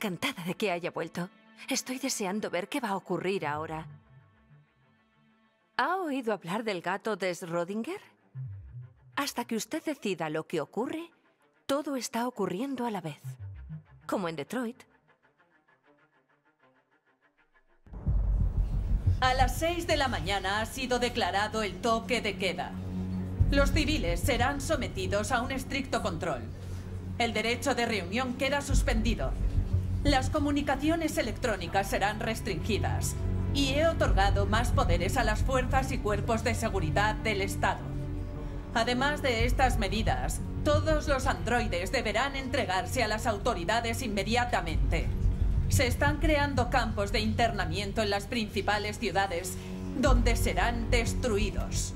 encantada de que haya vuelto. Estoy deseando ver qué va a ocurrir ahora. ¿Ha oído hablar del gato de Schrödinger? Hasta que usted decida lo que ocurre, todo está ocurriendo a la vez. Como en Detroit. A las 6 de la mañana ha sido declarado el toque de queda. Los civiles serán sometidos a un estricto control. El derecho de reunión queda suspendido. Las comunicaciones electrónicas serán restringidas. Y he otorgado más poderes a las fuerzas y cuerpos de seguridad del Estado. Además de estas medidas, todos los androides deberán entregarse a las autoridades inmediatamente. Se están creando campos de internamiento en las principales ciudades, donde serán destruidos.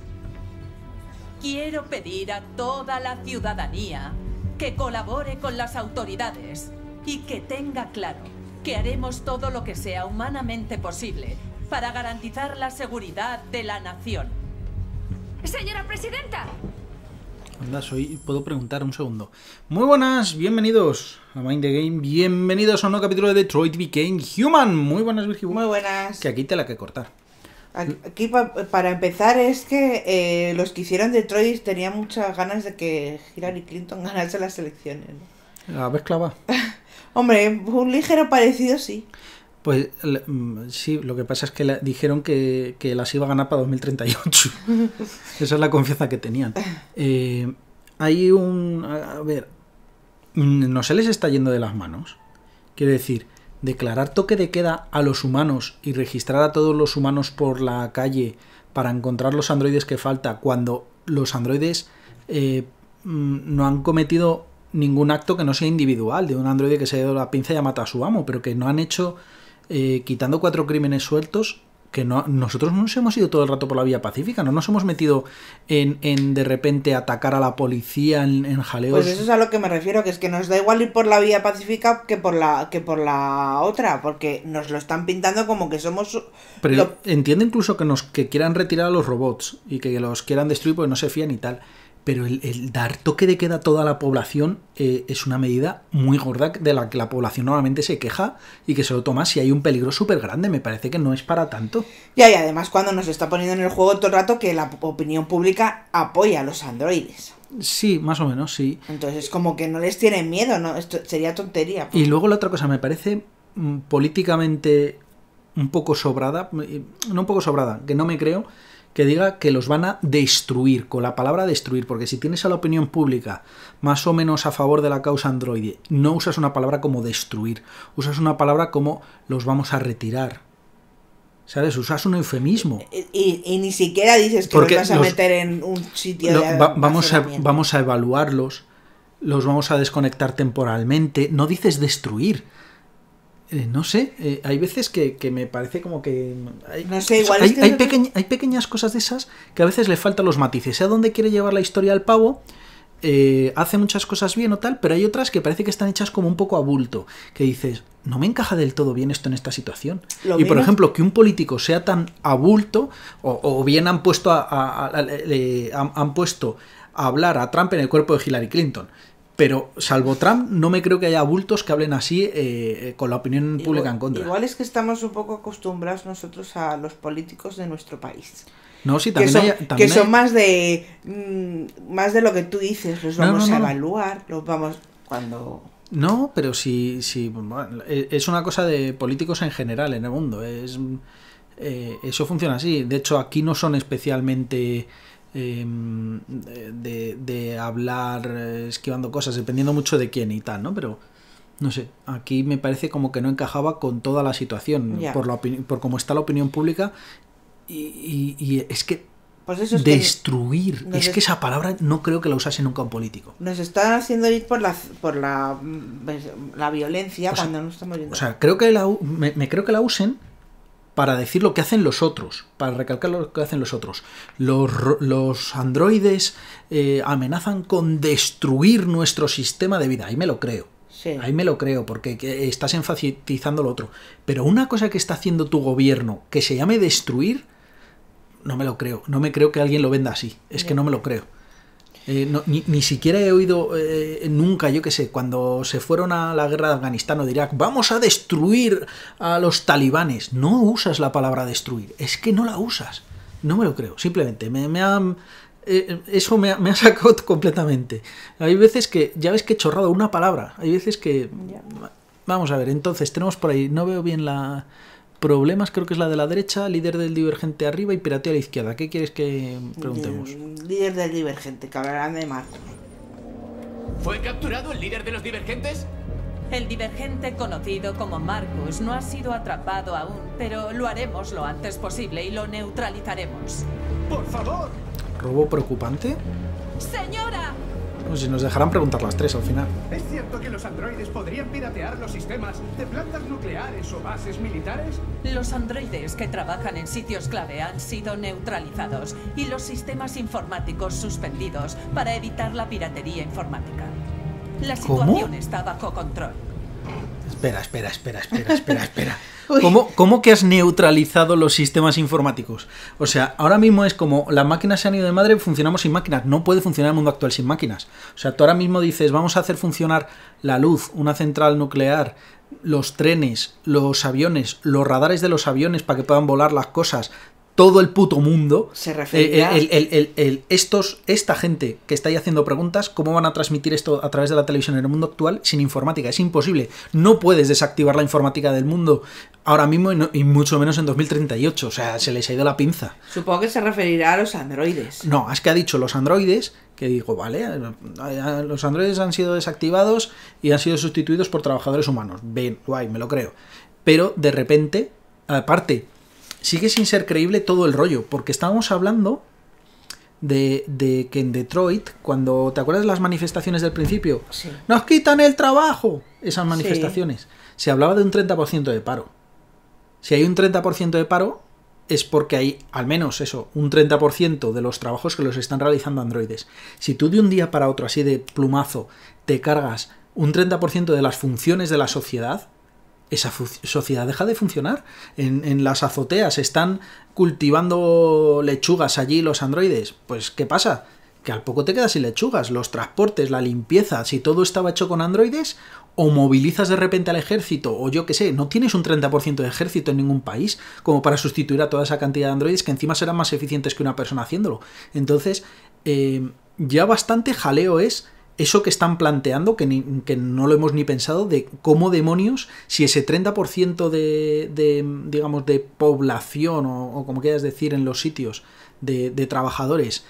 Quiero pedir a toda la ciudadanía que colabore con las autoridades y que tenga claro que haremos todo lo que sea humanamente posible para garantizar la seguridad de la nación. ¡Señora Presidenta! Anda, puedo preguntar un segundo. Muy buenas, bienvenidos a Mind the Game, bienvenidos a un nuevo capítulo de Detroit Became Human. Muy buenas, Virginia. Muy buenas. Que aquí te la que cortar. Aquí para empezar es que los que hicieron Detroit tenían muchas ganas de que Hillary Clinton ganase las elecciones, ¿no? ¿La ves clavada? Hombre, un ligero parecido sí. Pues sí, lo que pasa es que dijeron que las iba a ganar para 2038. Esa es la confianza que tenían. Hay un... A ver, no se les está yendo de las manos. Quiero decir, declarar toque de queda a los humanos y registrar a todos los humanos por la calle para encontrar los androides que falta, cuando los androides no han cometido ningún acto que no sea individual, de un androide que se ha ido la pinza y ha matado a su amo, pero que no han hecho... quitando 4 crímenes sueltos, que nosotros no nos hemos ido todo el rato por la vía pacífica, no nos hemos metido en de repente atacar a la policía en jaleos. Pues eso es a lo que me refiero, que es que nos da igual ir por la vía pacífica que por la otra, porque nos lo están pintando como que somos... Pero entiendo incluso que quieran retirar a los robots y que los quieran destruir porque no se fían y tal. Pero el dar toque de queda a toda la población es una medida muy gorda de la que la población normalmente se queja y que se lo toma si hay un peligro súper grande. Me parece que no es para tanto. Y además cuando nos está poniendo en el juego todo el rato que la opinión pública apoya a los androides. Sí, más o menos, sí. Entonces como que no les tienen miedo, ¿no? Esto sería tontería. Y luego la otra cosa, me parece políticamente un poco sobrada, no un poco sobrada, que no me creo... que diga que los van a destruir, con la palabra destruir, porque si tienes a la opinión pública más o menos a favor de la causa androide, no usas una palabra como destruir, usas una palabra como los vamos a retirar, ¿sabes? Usas un eufemismo. Y ni siquiera dices que los vas a meter en un sitio de vamos a evaluarlos, los vamos a desconectar temporalmente, no dices destruir. No sé, hay veces que me parece como que... No sé, igual hay pequeñas cosas de esas que a veces le faltan los matices. Sé a dónde quiere llevar la historia al pavo, hace muchas cosas bien o tal, pero hay otras que parece que están hechas como un poco a bulto. Que dices, no me encaja del todo bien esto en esta situación. Por ejemplo, que un político sea tan a bulto, o bien han puesto han puesto a hablar a Trump en el cuerpo de Hillary Clinton. Pero, salvo Trump, no me creo que haya bultos que hablen así con la opinión pública en contra. Igual es que estamos un poco acostumbrados nosotros a los políticos de nuestro país. No, sí, también son más de lo que tú dices. Los vamos a evaluar, los vamos... cuando... No, pero sí, bueno, es una cosa de políticos en general en el mundo. Eso funciona así. De hecho, aquí no son especialmente... de hablar esquivando cosas, dependiendo mucho de quién y tal, ¿no? Pero no sé, aquí me parece como que no encajaba con toda la situación, por cómo está la opinión pública y es que pues eso es destruir, que esa palabra no creo que la usase nunca un político. Nos están haciendo ir por la violencia, cuando no estamos yendo. O sea, creo que me creo que la usen para decir lo que hacen los otros, para recalcar lo que hacen los otros. Los androides amenazan con destruir nuestro sistema de vida. Ahí me lo creo. Sí. Ahí me lo creo, porque estás enfatizando lo otro. Pero una cosa que está haciendo tu gobierno que se llame destruir, no me lo creo. No me creo que alguien lo venda así. Es que no me lo creo. Ni siquiera he oído nunca, yo qué sé, cuando se fueron a la guerra de Afganistán o de Irak, vamos a destruir a los talibanes. No usas la palabra destruir, es que no la usas. No me lo creo, simplemente. Eso me ha sacado completamente. Hay veces que, ya ves que he chorrado una palabra, hay veces que... Vamos a ver, entonces tenemos por ahí, no veo bien la... Problemas, creo que es la de la derecha, líder del divergente arriba y pirateo a la izquierda. ¿Qué quieres que preguntemos? Líder del divergente, que hablarán de Marcos. ¿Fue capturado el líder de los divergentes? El divergente conocido como Marcus no ha sido atrapado aún, pero lo haremos lo antes posible y lo neutralizaremos. ¡Por favor! ¿Robo preocupante? ¡Señora! Pues si nos dejarán preguntar las tres al final. ¿Es cierto que los androides podrían piratear los sistemas de plantas nucleares o bases militares? Los androides que trabajan en sitios clave han sido neutralizados y los sistemas informáticos suspendidos para evitar la piratería informática. La situación está bajo control. Espera. ¿Cómo que has neutralizado los sistemas informáticos? O sea, ahora mismo es como las máquinas se han ido de madre, funcionamos sin máquinas. No puede funcionar el mundo actual sin máquinas. O sea, tú ahora mismo dices, vamos a hacer funcionar la luz, una central nuclear, los trenes, los aviones, los radares de los aviones para que puedan volar las cosas, todo el puto mundo. Se referirá... Esta gente que está ahí haciendo preguntas, ¿cómo van a transmitir esto a través de la televisión en el mundo actual sin informática? Es imposible. No puedes desactivar la informática del mundo ahora mismo y mucho menos en 2038. O sea, se les ha ido la pinza. Supongo que se referirá a los androides. No, es que ha dicho los androides, que digo, vale, los androides han sido desactivados y han sido sustituidos por trabajadores humanos. Bien, guay, me lo creo. Pero de repente, aparte... Sigue sin ser creíble todo el rollo, porque estábamos hablando de que en Detroit, cuando te acuerdas de las manifestaciones del principio, Sí. ¡nos quitan el trabajo! Esas manifestaciones. Se hablaba de un 30% de paro. Si hay un 30% de paro, es porque hay, al menos eso, un 30% de los trabajos que los están realizando androides. Si tú de un día para otro, así de plumazo, te cargas un 30% de las funciones de la sociedad, esa sociedad deja de funcionar. En las azoteas están cultivando lechugas allí los androides. Pues, ¿qué pasa? Que al poco te quedas sin lechugas. Los transportes, la limpieza, si todo estaba hecho con androides, o movilizas de repente al ejército, o yo qué sé, no tienes un 30% de ejército en ningún país como para sustituir a toda esa cantidad de androides que encima serán más eficientes que una persona haciéndolo. Entonces, ya bastante jaleo es eso que están planteando, que no lo hemos ni pensado, de cómo demonios, si ese 30% digamos, de población, o como quieras decir, en los sitios, de trabajadores,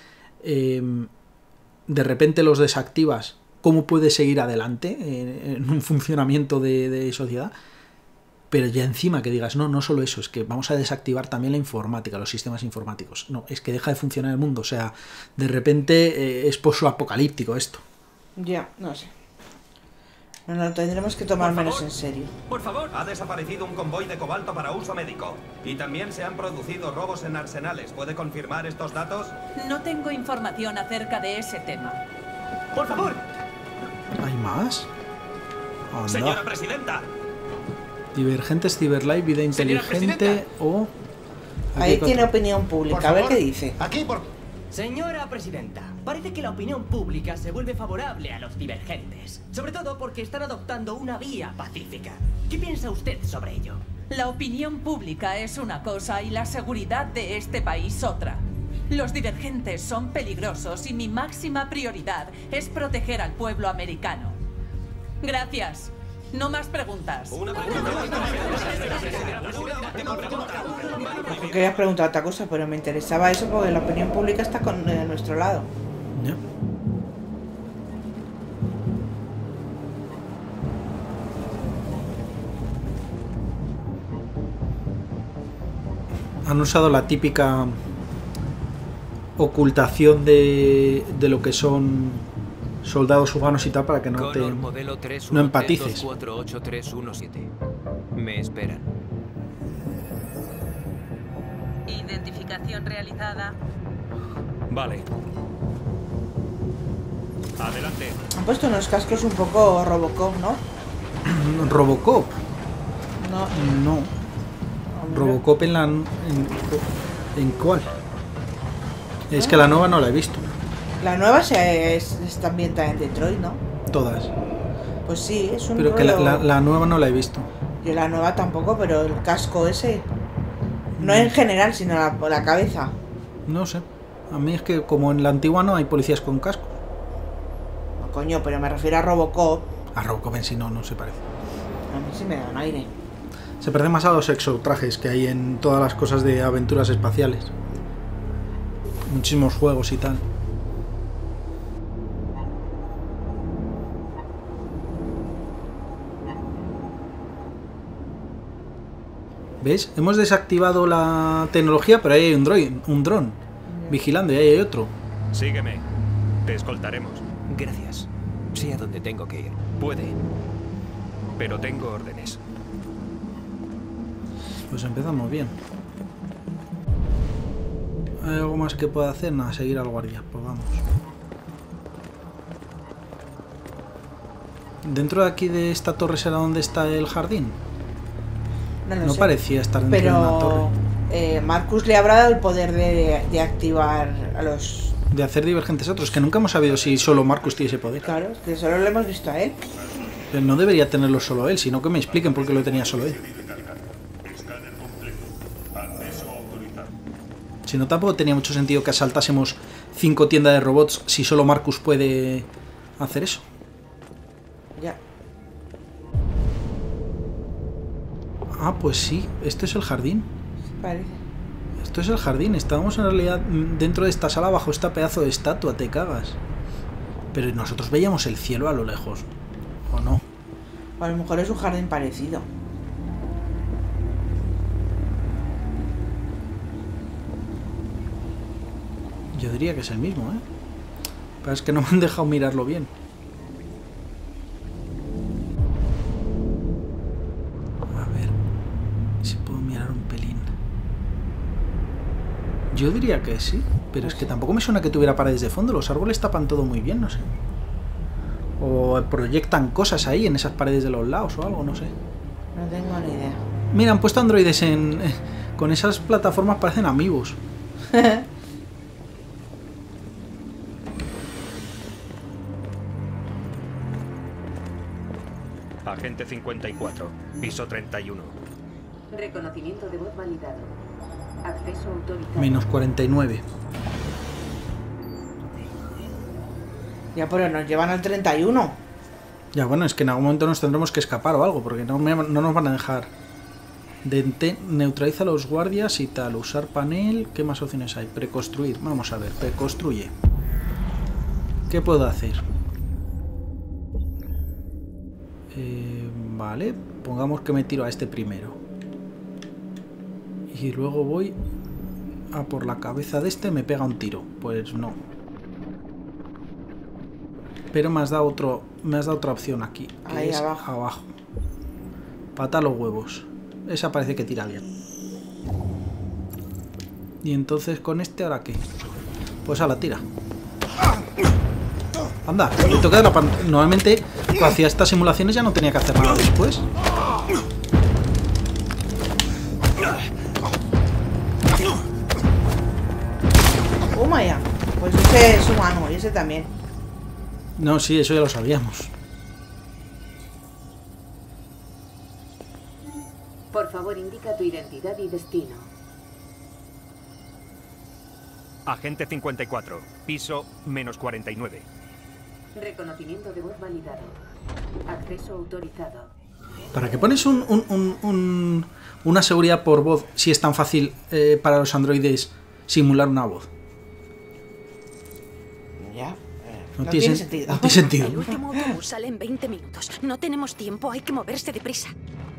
de repente los desactivas, ¿cómo puedes seguir adelante en un funcionamiento de sociedad? Pero ya encima que digas, no solo eso, es que vamos a desactivar también la informática, los sistemas informáticos. No, es que deja de funcionar el mundo. O sea, de repente es post-apocalíptico esto. Ya, no sé. No, lo tendremos que tomar menos en serio. Por favor. Ha desaparecido un convoy de cobalto para uso médico. Y también se han producido robos en arsenales. ¿Puede confirmar estos datos? No tengo información acerca de ese tema. Por favor. ¿Hay más? Anda. Señora presidenta. Divergentes, Cyberlife, vida Señora inteligente o... Ahí tiene opinión pública, Por a ver favor. qué dice. Aquí por... Señora presidenta, parece que la opinión pública se vuelve favorable a los divergentes, sobre todo porque están adoptando una vía pacífica. ¿Qué piensa usted sobre ello? La opinión pública es una cosa y la seguridad de este país otra. Los divergentes son peligrosos y mi máxima prioridad es proteger al pueblo americano. Gracias. No más preguntas. Quería preguntar otra cosa, pero me interesaba eso porque la opinión pública está con nuestro lado. Ya. Han usado la típica ocultación de lo que son soldados humanos y tal para que no no empatices. 48317. Me esperan. Identificación realizada. Vale. Adelante. Han puesto unos cascos un poco Robocop, ¿no? Robocop. No. No. Robocop en cuál. Es que la nueva no la he visto. La nueva está ambientada en Detroit, ¿no? Todas. Pues sí, es un Pero que rollo- la nueva no la he visto. Yo la nueva tampoco, pero el casco ese... No en general, sino la cabeza. No sé. A mí es que como en la antigua no hay policías con casco. No, coño, pero me refiero a Robocop. A Robocop en sí no se parece. A mí sí me dan aire. Se parece más a los exotrajes que hay en todas las cosas de aventuras espaciales. Muchísimos juegos y tal. ¿Ves? Hemos desactivado la tecnología, pero ahí hay un dron vigilando y ahí hay otro. Sígueme. Te escoltaremos. Gracias. Sé a dónde tengo que ir. Puede. Pero tengo órdenes. Pues empezamos bien. ¿Hay algo más que pueda hacer? Nada, seguir al guardia. Pues vamos. ¿Dentro de aquí de esta torre será donde está el jardín? No sé. parecía estar dentro de una torre. Pero Marcus le habrá dado el poder de activar a los... De hacer divergentes a otros. Que nunca hemos sabido si solo Marcus tiene ese poder. Claro, que solo lo hemos visto a él. Pero no debería tenerlo solo él, sino que me expliquen por qué lo tenía solo él. Si no, tampoco tenía mucho sentido que asaltásemos 5 tiendas de robots si solo Marcus puede hacer eso. Ya. Ah, pues sí, esto es el jardín. Parece. Esto es el jardín. Estábamos en realidad dentro de esta sala bajo esta pedazo de estatua, te cagas. Pero nosotros veíamos el cielo a lo lejos. ¿O no? O a lo mejor es un jardín parecido. Yo diría que es el mismo, ¿eh? Pero es que no me han dejado mirarlo bien. A ver si puedo mirar un pelín. Yo diría que sí, pero es que tampoco me suena que tuviera paredes de fondo. Los árboles tapan todo muy bien, no sé. O proyectan cosas ahí en esas paredes de los lados o algo, no sé. No tengo ni idea. Mira, han puesto androides en... con esas plataformas parecen amigos. Agente 54. Piso 31. Reconocimiento de voz validado. Acceso autorizado. Menos 49. Ya, pero nos llevan al 31. Ya, bueno, es que en algún momento nos tendremos que escapar o algo, porque no nos van a dejar. Neutraliza a los guardias y tal. Usar panel. ¿Qué más opciones hay? Preconstruir. Vamos a ver. Preconstruye. ¿Qué puedo hacer? Vale. Pongamos que me tiro a este primero. Y luego voy a por la cabeza de este. Me pega un tiro. Pues no. Pero me has dado otra opción aquí. Que Ahí es abajo. Pata a los huevos. Esa parece que tira bien. Y entonces con este, ¿ahora qué? Pues a la tira. Anda, le toca la pantalla. Normalmente, cuando hacía estas simulaciones ya no tenía que hacer nada después. Toma ya. Pues ese es humano y ese también. No, sí, eso ya lo sabíamos. Por favor, indica tu identidad y destino. Agente 54. Piso menos 49. Reconocimiento de voz validado. Acceso autorizado. ¿Para qué pones una seguridad por voz si es tan fácil para los androides simular una voz? Ya. No No tiene tiene sen- sentido. No tiene sentido. El último autobús sale en 20 minutos. No tenemos tiempo, hay que moverse deprisa.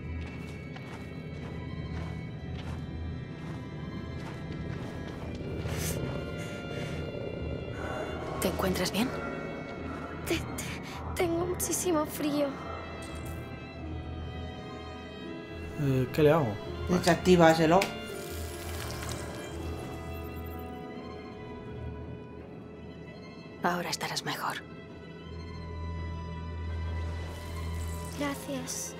¿Te encuentras bien? Tengo muchísimo frío. ¿Qué le hago? Desactívaselo. Ahora estarás mejor. Gracias.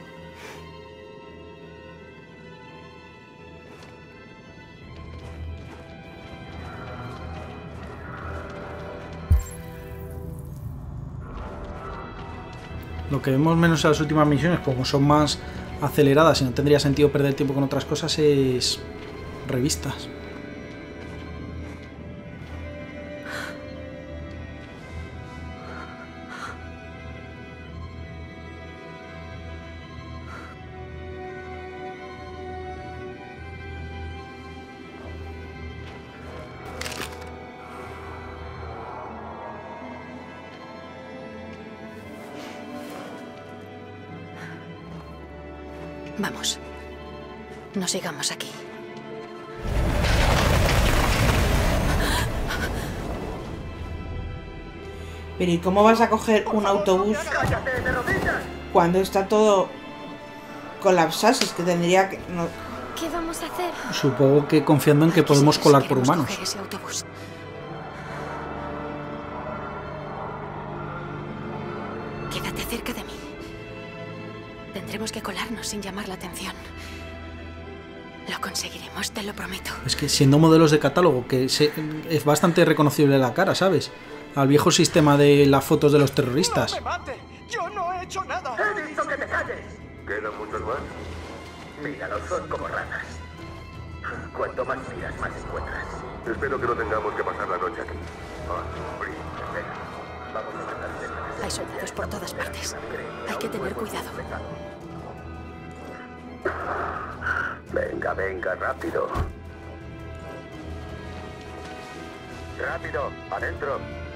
Lo que vemos menos en las últimas misiones, como son más aceleradas y no tendría sentido perder tiempo con otras cosas, es revistas. Vamos. No sigamos aquí. Pero ¿y cómo vas a coger un autobús cuando está todo colapsado? Es que tendría que... No. ¿Qué vamos a hacer? Supongo que confiando en que podemos colar por humanos. Coger ese autobús. Quédate cerca de mí. Tendremos que colarnos sin llamar la atención. Lo conseguiremos, te lo prometo. Es que siendo modelos de catálogo, que es bastante reconocible la cara, ¿sabes? Al viejo sistema de las fotos de los terroristas. ¡No me mate! ¡Yo no he hecho nada! ¡He dicho que te calles! ¿Quedan muchos más? Míralos, son como ranas. Cuanto más miras, más encuentras. Espero que no tengamos que pasar la noche aquí. Vamos a tratar de... Hay soldados por todas partes. Hay que tener cuidado. Venga, venga, rápido. Rápido, adentro.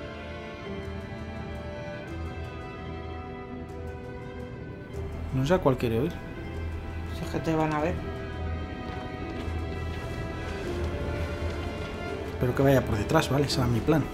No sé a cuál quiere oír. Si es que te van a ver. Espero que vaya por detrás, ¿vale? Ese era mi plan.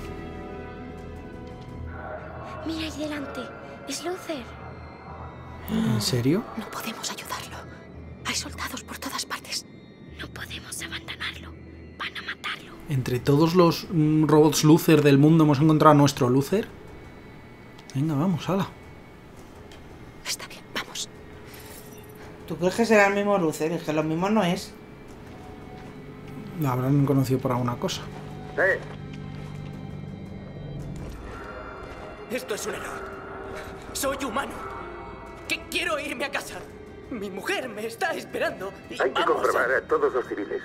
Mira ahí delante. Es Luther. ¿En serio? No podemos ayudarlo. Hay soldados por todas partes. No podemos abandonarlo. Van a matarlo. Entre todos los robots Luther del mundo hemos encontrado a nuestro Luther. Venga, vamos, hala. Está bien, vamos. ¿Tú crees que será el mismo Luther? Es que lo mismo no es. La habrán conocido por alguna cosa. Esto es un error. Soy humano. Quiero irme a casa. Mi mujer me está esperando. Y hay que comprobar a todos los civiles.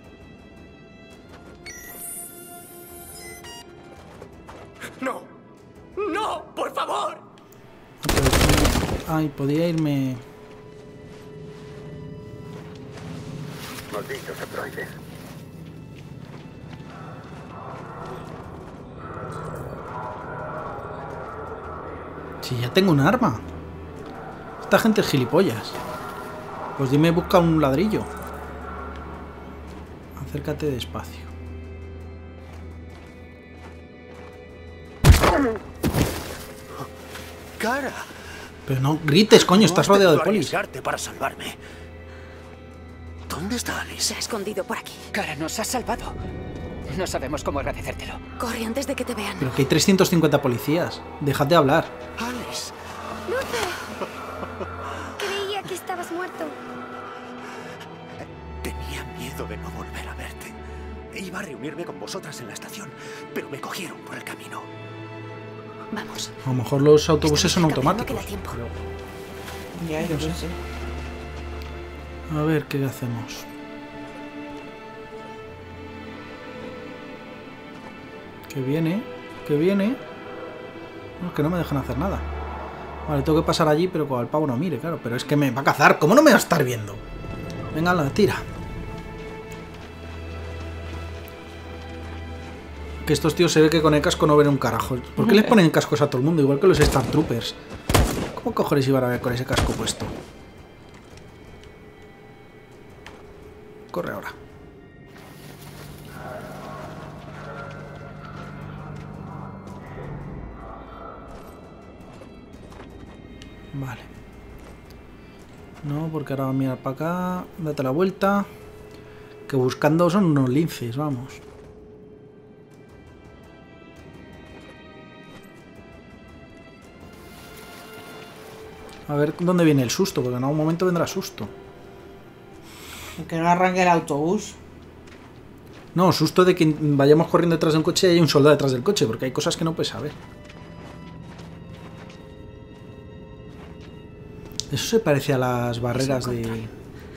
¡No! ¡No! ¡Por favor! Ay, podía irme... Malditos androides. Si ya tengo un arma. Esta gente es gilipollas. Pues dime, busca un ladrillo. Acércate despacio. ¡Cara! Pero no grites, coño, estás rodeado de polis. Para salvarme. ¿Dónde está Alice? Se ha escondido por aquí. Cara, nos has salvado. No sabemos cómo agradecértelo. Corre antes de que te vean. Pero que hay 350 policías. Dejad de hablar. Alice. ¡Luther! Creía que estabas muerto. Tenía miedo de no volver a verte. Iba a reunirme con vosotras en la estación, pero me cogieron por el camino. Vamos. A lo mejor los autobuses son automáticos. No queda tiempo. Ya, yo no sé. A ver qué hacemos. Que viene, que viene. No, es que no me dejan hacer nada. Vale, tengo que pasar allí, pero con el pavo no mire, claro. Pero es que me va a cazar. ¿Cómo no me va a estar viendo? Venga, la tira. Que estos tíos se ve que con el casco no ven un carajo. ¿Por qué les ponen cascos a todo el mundo? Igual que los Star Troopers. ¿Cómo cojones iban a ver con ese casco puesto? Corre ahora. Vale. No, porque ahora va a mirar para acá. Date la vuelta. Que buscando son unos linces, vamos. A ver dónde viene el susto, porque en algún momento vendrá susto. Que no arranque el autobús. No, susto de que vayamos corriendo detrás de un coche y hay un soldado detrás del coche, porque hay cosas que no puedes saber. Eso se parece a las barreras de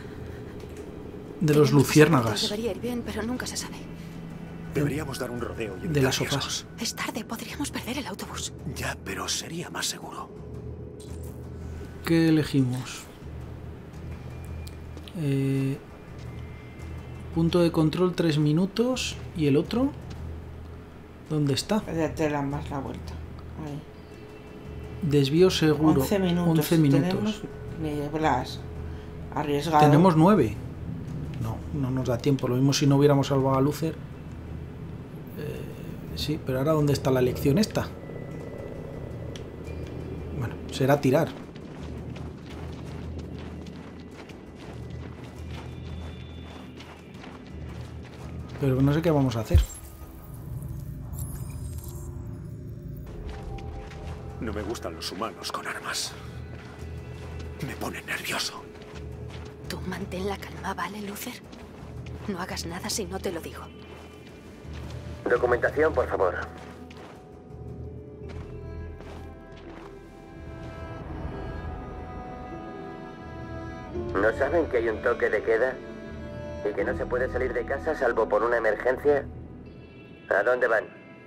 los luciérnagas. Debería ir bien, pero nunca se sabe. Deberíamos dar un rodeo y De las evitar sofás. riesgos. Es tarde, podríamos perder el autobús. Ya, pero sería más seguro. ¿Qué elegimos? Punto de control 3 minutos. ¿Y el otro? ¿Dónde está? Date más la vuelta. Ahí. Desvío seguro. 11 minutos. 11 minutos. Tenemos nieblas. Arriesgado. Tenemos 9. No nos da tiempo. Lo mismo si no hubiéramos salvado a Luther. Sí, pero ahora ¿dónde está la elección esta? Bueno, será tirar. Pero no sé qué vamos a hacer. No me gustan los humanos con armas. Me ponen nervioso. Tú mantén la calma, ¿vale, Luther? No hagas nada si no te lo digo. Documentación, por favor. ¿No saben que hay un toque de queda? ¿Y que no se puede salir de casa salvo por una emergencia? ¿A dónde van?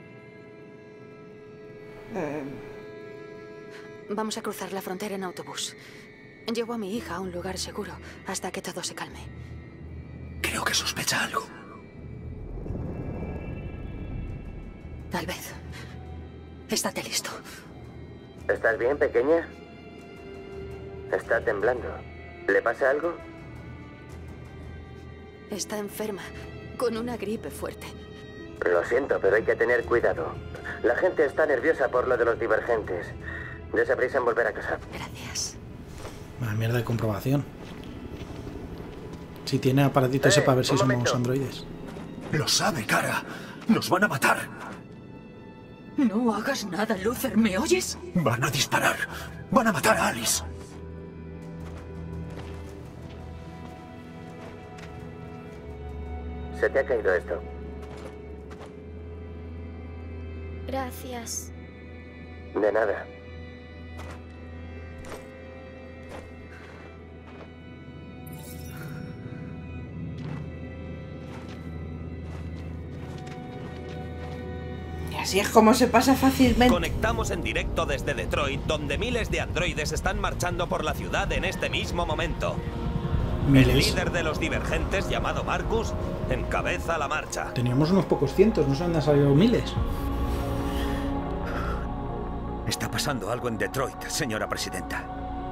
Vamos a cruzar la frontera en autobús. Llevo a mi hija a un lugar seguro hasta que todo se calme. Creo que sospecha algo. Tal vez. Estate listo. ¿Estás bien, pequeña? Está temblando. ¿Le pasa algo? Está enferma, con una gripe fuerte. Lo siento, pero hay que tener cuidado. La gente está nerviosa por lo de los divergentes. Dese prisa en volver a casa. Gracias. Una mierda de comprobación. Si tiene aparatito ese para ver si somos androides. Lo sabe, cara. Nos van a matar. No hagas nada, Luther, ¿me oyes? Van a disparar. Van a matar a Alice. Se te ha caído esto. Gracias. De nada. Y así es como se pasa fácilmente. Conectamos en directo desde Detroit, donde miles de androides están marchando por la ciudad en este mismo momento. Miles. El líder de los divergentes, llamado Marcus, encabeza la marcha. Teníamos unos pocos cientos, no se han salido miles. Está pasando algo en Detroit, señora presidenta.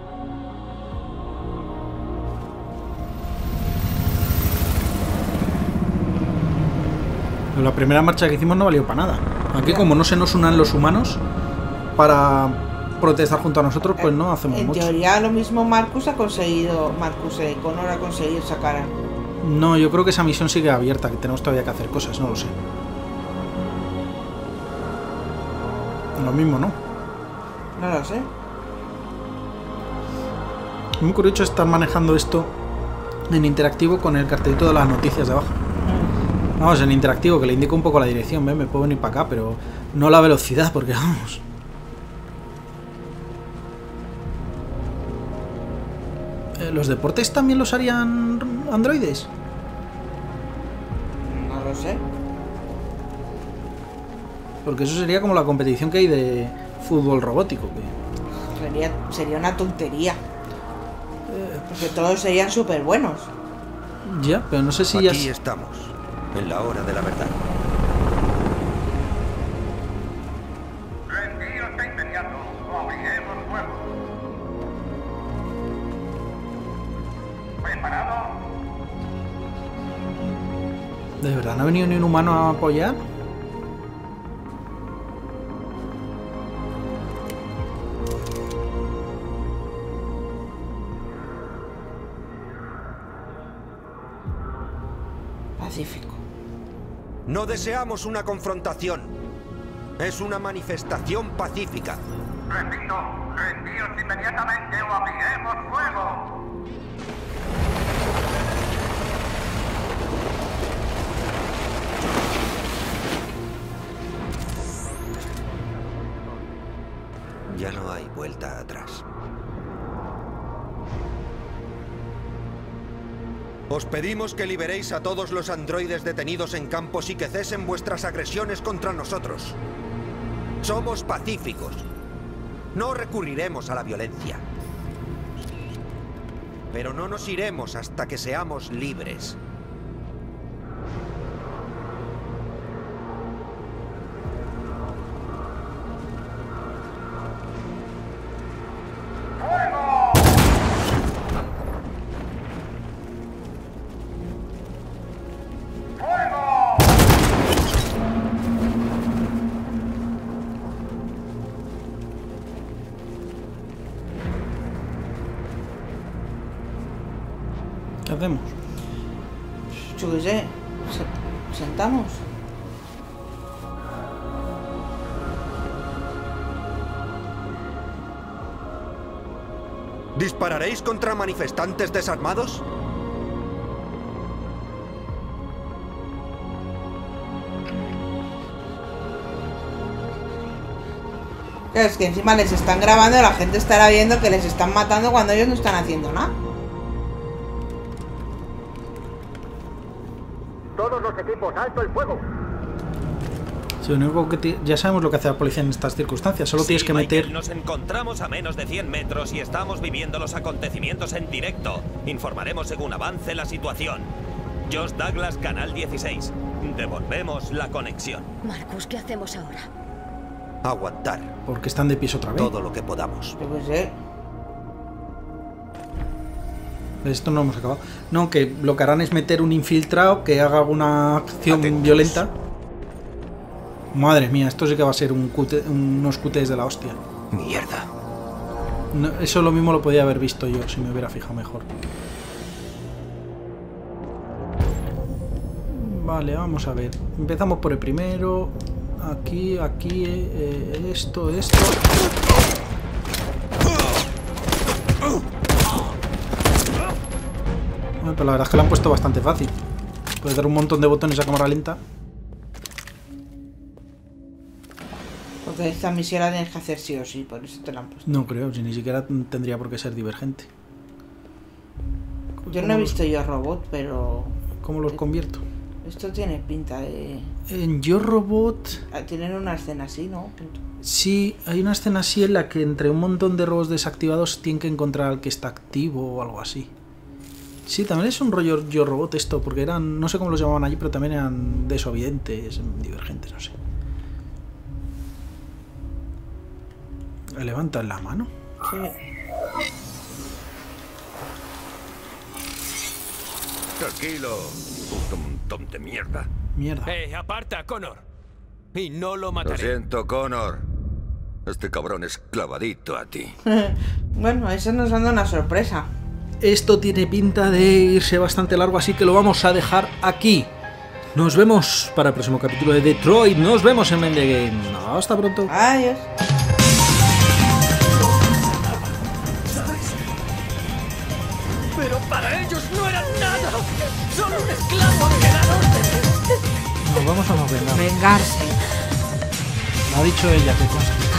La primera marcha que hicimos no valió para nada. Aquí, como no se nos unan los humanos para protestar junto a nosotros, pues no hacemos mucho. En teoría lo mismo Marcus Connor ha conseguido sacar a... No, yo creo que esa misión sigue abierta, que tenemos todavía que hacer cosas, no lo sé. Lo mismo, ¿no? No lo sé. Muy curioso estar manejando esto en interactivo con el cartelito de las noticias de abajo. Vamos, en interactivo, que le indico un poco la dirección, ¿ves? Me puedo venir para acá, pero no la velocidad, porque vamos. ¿Los deportes también los harían androides? No lo sé. Porque eso sería como la competición que hay de fútbol robótico. Que... Sería una tontería. Porque todos serían súper buenos. Ya, pero no sé si Aquí estamos, en la hora de la verdad. Rendíos de inmediato o abriremos fuego. ¿Preparado? ¿De verdad no ha venido ni un humano a apoyar? Pacífico. No deseamos una confrontación. Es una manifestación pacífica. Repito, rendíos inmediatamente o abriremos fuego. Ya no hay vuelta atrás. Os pedimos que liberéis a todos los androides detenidos en campos y que cesen vuestras agresiones contra nosotros. Somos pacíficos. No recurriremos a la violencia. Pero no nos iremos hasta que seamos libres. ¿Qué hacemos? Yo qué sé. Sentamos. ¿Dispararéis contra manifestantes desarmados? Claro, es que encima les están grabando y la gente estará viendo que les están matando cuando ellos no están haciendo nada. Todos los equipos, alto el fuego. Sí, lo único que ya sabemos lo que hace la policía en estas circunstancias. Solo tienes que meter... Nos encontramos a menos de 100 metros y estamos viviendo los acontecimientos en directo. Informaremos según avance la situación. Josh Douglas, Canal 16. Devolvemos la conexión. Marcus, ¿qué hacemos ahora? Aguantar. Porque están de piso otra vez. Todo lo que podamos. Yo qué sé. Esto no hemos acabado. No, que lo que harán es meter un infiltrado que haga una acción violenta. Madre mía, esto sí que va a ser unos QTs de la hostia. Mierda. No, eso lo mismo lo podía haber visto yo si me hubiera fijado mejor. Vale, vamos a ver. Empezamos por el primero. Aquí, esto. Bueno, pero la verdad es que lo han puesto bastante fácil. Puedes dar un montón de botones a cámara lenta. Porque esta misión la tienes que hacer sí o sí, por eso te la han puesto. No creo, si ni siquiera tendría por qué ser divergente. Yo no he visto Yo Robot, pero... ¿Cómo los convierto? Esto tiene pinta de... En Yo Robot... Tienen una escena así, ¿no? Sí, hay una escena así en la que entre un montón de robots desactivados tienen que encontrar al que está activo o algo así. Sí, también es un rollo Yo Robot esto, porque eran... No sé cómo los llamaban allí, pero también eran desobedientes, divergentes, no sé. ¿Levantan la mano? Sí. Tranquilo, puto montón de mierda. Mierda. Aparta, Connor. Y no lo Lo mataré. siento, Connor. Este cabrón es clavadito a ti. Bueno, eso nos dando una sorpresa. Esto tiene pinta de irse bastante largo, así que lo vamos a dejar aquí. Nos vemos para el próximo capítulo de Detroit. Nos vemos en Mind the Game. Hasta pronto. Adiós. Pero para ellos no eran nada. Solo un esclavo que dan órdenes. Nos vamos a vengar. Vengarse. Lo ha dicho ella, qué cosa.